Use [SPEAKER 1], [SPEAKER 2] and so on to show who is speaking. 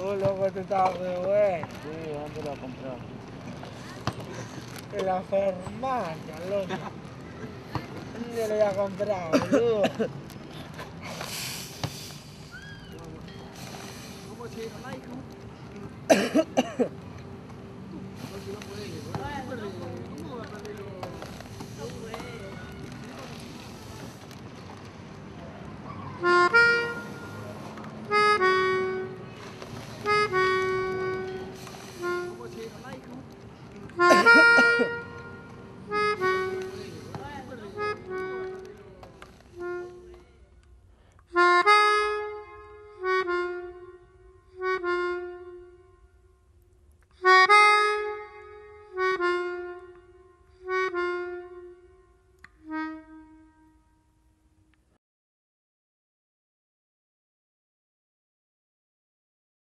[SPEAKER 1] Loco, tú estabas re bueno.
[SPEAKER 2] Sí, ¿dónde lo has comprado?
[SPEAKER 1] En la farmacia, loco. ¿Dónde lo voy a comprar, boludo?
[SPEAKER 3] ¿Cómo se llama, hijo?